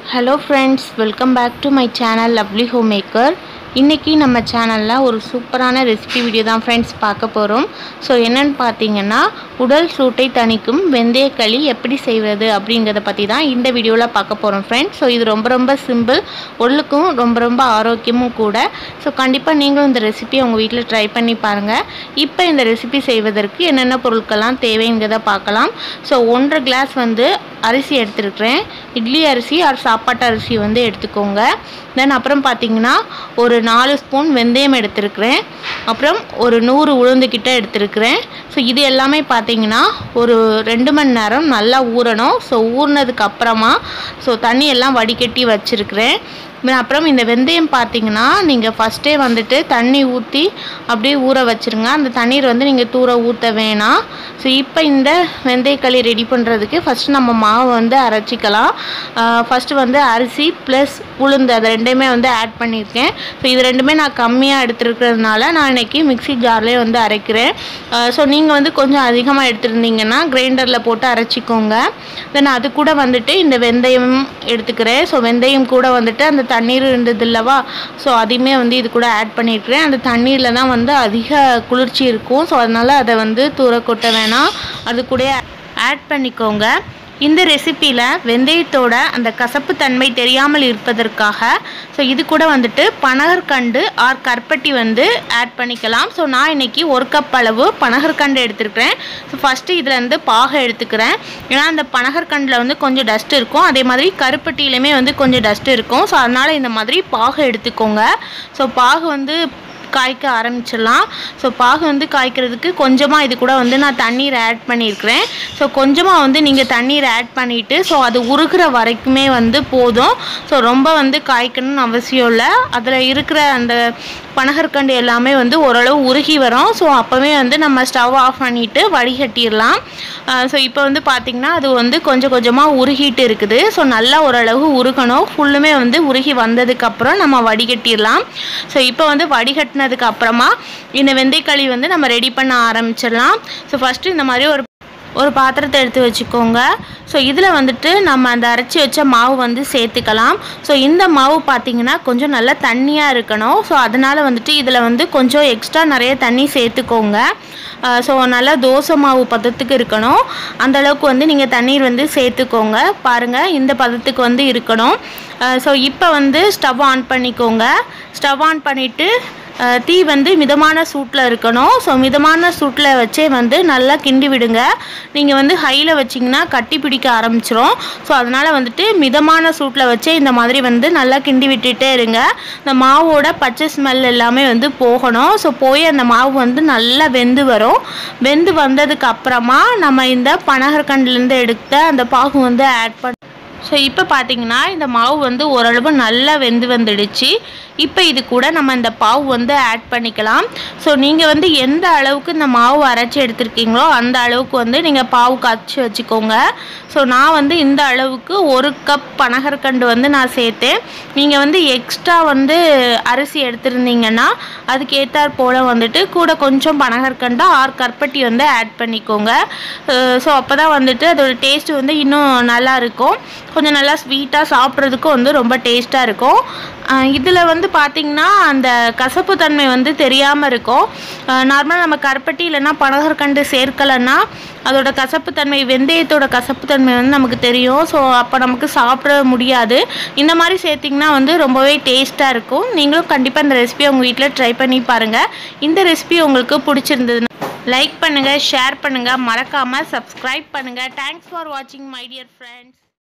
Hello friends, welcome back to my channel Lovely Homemaker. இன்னைக்கு நம்ம சேனல்ல ஒரு சூப்பரான ரெசிபி வீடியோ தான் फ्रेंड्स பார்க்க போறோம். சோ என்னன்னு பாத்தீங்கன்னா உடல் சூட்டை தணிக்கும் வெந்தய களி எப்படி செய்வது அப்படிங்கறத பத்தி தான் இந்த வீடியோல பார்க்க போறோம் फ्रेंड्स. சோ இது ரொம்ப சிம்பிள், உடலுக்கும் ரொம்ப ஆரோக்கியமும் கூட. சோ கண்டிப்பா நீங்களும் இந்த ரெசிபியை உங்க வீட்ல ட்ரை பண்ணி பாருங்க. இப்போ இந்த ரெசிபி செய்வதற்கு என்னென்ன பொருட்கள்லாம் தேவைங்கறத பார்க்கலாம். சோ 1.5 கிளாஸ் வந்து அரிசி எடுத்துக்கிறேன். இட்லி அரிசி ஆர் சாப்பாட்டு அரிசி வந்து எடுத்துக்கோங்க. தென் அப்புறம் பாத்தீங்கன்னா ஒரு 4 ஸ்பூன் வெந்தயம் எடுத்துக்கிறேன். அப்புறம் ஒரு 100 உளுந்து கிட்ட எடுத்துக்கிறேன். ஸோ இது எல்லாமே பார்த்தீங்கன்னா ஒரு 2 மணி நேரம் நல்லா ஊறணும். ஸோ ஊறினதுக்கு அப்புறமா தண்ணி எல்லாம் வடிகட்டி வச்சிருக்கிறேன். அப்புறம் இந்த வெந்தயம் பார்த்தீங்கன்னா நீங்கள் ஃபஸ்ட்டே வந்துட்டு தண்ணி ஊற்றி அப்படியே ஊற வச்சுருங்க. அந்த தண்ணீர் வந்து நீங்கள் தூர ஊற்ற வேணாம். ஸோ இப்போ இந்த வெந்தயக்களி ரெடி பண்ணுறதுக்கு ஃபஸ்ட்டு நம்ம மாவு வந்து அரைச்சிக்கலாம். ஃபஸ்ட்டு வந்து அரிசி ப்ளஸ் உளுந்து அதை ரெண்டையுமே வந்து ஆட் பண்ணியிருக்கேன். ஸோ இது ரெண்டுமே நான் கம்மியாக எடுத்துருக்கிறதுனால நான் இன்றைக்கி மிக்ஸி ஜார்லேயே வந்து அரைக்கிறேன். ஸோ நீங்கள் வந்து கொஞ்சம் அதிகமாக எடுத்துருந்தீங்கன்னா கிரைண்டரில் போட்டு அரைச்சிக்கோங்க. தென் அது கூட வந்துட்டு இந்த வெந்தயம் எடுத்துக்கிறேன். ஸோ வெந்தயம் கூட வந்துட்டு அந்த தண்ணீர் இருந்தது இல்லவா, ஸோ அதையுமே வந்து இது கூட ஆட் பண்ணியிருக்கிறேன். அந்த தண்ணீரில் தான் வந்து அதிக குளிர்ச்சி இருக்கும். ஸோ அதனால் அதை வந்து தூர கொட்ட வேணாம், அது கூட ஆட் பண்ணிக்கோங்க. இந்த ரெசிப்பியில் வெந்தயத்தோட அந்த கசப்பு தன்மை தெரியாமல் இருப்பதற்காக ஸோ இது கூட வந்துட்டு பனகற்கண்டு ஆர் கற்பட்டி வந்து ஆட் பண்ணிக்கலாம். ஸோ நான் இன்றைக்கி 1 கப் அளவு பனகற்கண்டு எடுத்துருக்கிறேன். ஸோ ஃபஸ்ட்டு இதில் வந்து பாகை எடுத்துக்கிறேன். ஏன்னா அந்த பனகற்கண்டில் வந்து கொஞ்சம் டஸ்ட் இருக்கும், அதே மாதிரி கருப்பட்டியிலுமே வந்து கொஞ்சம் டஸ்ட் இருக்கும். ஸோ அதனால் இந்த மாதிரி பாகை எடுத்துக்கோங்க. ஸோ பாகு வந்து காய்க்க ஆரம்பிச்சிடலாம். ஸோ பாகு வந்து காய்க்கிறதுக்கு கொஞ்சமாக இது கூட வந்து நான் தண்ணீர் ஆட் பண்ணியிருக்கிறேன். ஸோ கொஞ்சமாக வந்து நீங்கள் தண்ணீர் ஆட் பண்ணிவிட்டு ஸோ அது உருகிற வரைக்குமே வந்து போதும். ஸோ ரொம்ப வந்து காய்க்கணும்னு அவசியம் இல்லை. அதில் இருக்கிற அந்த பனகற்கண்டு எல்லாமே வந்து ஓரளவு உருகி வரும். ஸோ அப்போவே வந்து நம்ம ஸ்டவ் ஆஃப் பண்ணிவிட்டு வடிகட்டிடலாம். ஸோ இப்போ வந்து பார்த்திங்கன்னா அது வந்து கொஞ்சமாக உருகிட்டு இருக்குது. ஸோ நல்லா ஓரளவு உருகணும். ஃபுல்லுமே வந்து உருகி வந்ததுக்கப்புறம் நம்ம வடிகட்டிடலாம். ஸோ இப்போ வந்து வடிகட்டினதுக்கு அப்புறமா இந்த வெந்தயக்களி வந்து நம்ம ரெடி பண்ண ஆரம்பிச்சிடலாம். ஸோ ஃபஸ்ட்டு இந்த மாதிரி ஒரு பாத்திரத்தை எடுத்து வச்சுக்கோங்க. ஸோ இதில் வந்துட்டு நம்ம அந்த அரைச்சி வச்ச மாவு வந்து சேர்த்துக்கலாம். ஸோ இந்த மாவு பார்த்திங்கன்னா கொஞ்சம் நல்லா தண்ணியாக இருக்கணும். ஸோ அதனால் வந்துட்டு இதில் வந்து கொஞ்சம் எக்ஸ்ட்ரா நிறைய தண்ணி சேர்த்துக்கோங்க. ஸோ நல்லா தோசை மாவு பதத்துக்கு இருக்கணும். அந்தளவுக்கு வந்து நீங்கள் தண்ணீர் வந்து சேர்த்துக்கோங்க. பாருங்கள், இந்த பதத்துக்கு வந்து இருக்கணும். ஸோ இப்போ வந்து ஸ்டவ் ஆன் பண்ணிக்கோங்க. ஸ்டவ் ஆன் பண்ணிவிட்டு தீ வந்து மிதமான சூட்டில் இருக்கணும். ஸோ மிதமான சூட்டில் வச்சே வந்து நல்லா கிண்டி விடுங்க. நீங்கள் வந்து ஹையில் வச்சிங்கன்னா கட்டி பிடிக்க ஆரம்பிச்சிரும். ஸோ அதனால் வந்துட்டு மிதமான சூட்டில் வச்சே இந்த மாதிரி வந்து நல்லா கிண்டி விட்டுட்டே இருங்க. இந்த மாவோட பச்சை ஸ்மெல் எல்லாமே வந்து போகணும். ஸோ போய் அந்த மாவு வந்து நல்லா வெந்து வரும். வெந்து வந்ததுக்கு அப்புறமா நம்ம இந்த பனகற்கண்டுலேருந்து எடுத்த அந்த பாகு வந்து ஆட் பண்ண. ஸோ இப்போ பார்த்தீங்கன்னா இந்த மாவு வந்து ஓரளவு நல்லா வெந்து வந்துடுச்சு. இப்போ இது கூட நம்ம இந்த பாவு வந்து ஆட் பண்ணிக்கலாம். ஸோ நீங்கள் வந்து எந்த அளவுக்கு இந்த மாவு அரைச்சி எடுத்துருக்கீங்களோ அந்த அளவுக்கு வந்து நீங்கள் பாவு காய்ச்சி வச்சுக்கோங்க. ஸோ நான் வந்து இந்த அளவுக்கு 1 கப் பனகற்கண்டு வந்து நான் சேர்த்தேன். நீங்கள் வந்து எக்ஸ்ட்ரா வந்து அரிசி எடுத்துருந்தீங்கன்னா அதுக்கு ஏற்றாற் போல் வந்துட்டு கூட கொஞ்சம் பனகற்கண்டு ஆர் கற்பட்டி வந்து ஆட் பண்ணிக்கோங்க. ஸோ அப்போ தான் வந்துட்டு அதோட டேஸ்ட்டு வந்து இன்னும் நல்லாயிருக்கும். கொஞ்சம் நல்லா ஸ்வீட்டாக சாப்பிட்றதுக்கும் வந்து ரொம்ப டேஸ்ட்டாக இருக்கும். இதில் வந்து பார்த்திங்கன்னா அந்த கசப்பு தன்மை வந்து தெரியாமல் இருக்கும். நார்மலாக நம்ம கருப்பட்டி இல்லைன்னா பனகற்கண்டு சேர்க்கலைன்னா அதோட கசப்புத்தன்மை, வெந்தயத்தோட கசப்புத்தன்மை வந்து நமக்கு தெரியும். ஸோ அப்போ நமக்கு சாப்பிட முடியாது. இந்த மாதிரி சேர்த்திங்கன்னா வந்து ரொம்பவே டேஸ்ட்டாக இருக்கும். நீங்களும் கண்டிப்பாக இந்த ரெசிபியை உங்கள் வீட்டில் ட்ரை பண்ணி பாருங்கள். இந்த ரெசிபி உங்களுக்கு பிடிச்சிருந்ததுன்னா லைக் பண்ணுங்கள், ஷேர் பண்ணுங்கள், மறக்காமல் சப்ஸ்கிரைப் பண்ணுங்கள். தேங்க்ஸ் ஃபார் வாட்சிங் மை டியர் ஃப்ரெண்ட்ஸ்.